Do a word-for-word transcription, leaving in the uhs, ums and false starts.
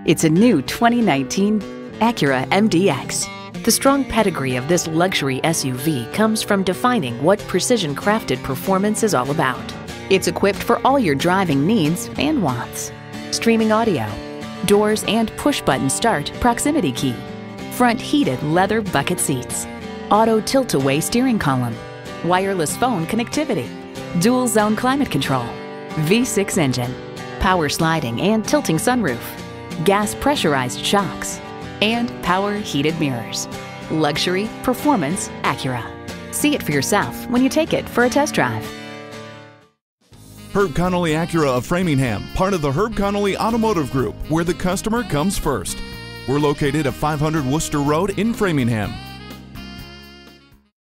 It's a new twenty nineteen Acura M D X. The strong pedigree of this luxury S U V comes from defining what precision-crafted performance is all about. It's equipped for all your driving needs and wants. Streaming audio, doors and push-button start proximity key, front heated leather bucket seats, auto tilt-away steering column, wireless phone connectivity, dual zone climate control, V six engine, power sliding and tilting sunroof, gas pressurized shocks, and power heated mirrors. Luxury, performance, Acura. See it for yourself when you take it for a test drive. Herb Connolly Acura of Framingham, part of the Herb Connolly Automotive Group, where the customer comes first. We're located at five hundred Worcester Road in Framingham.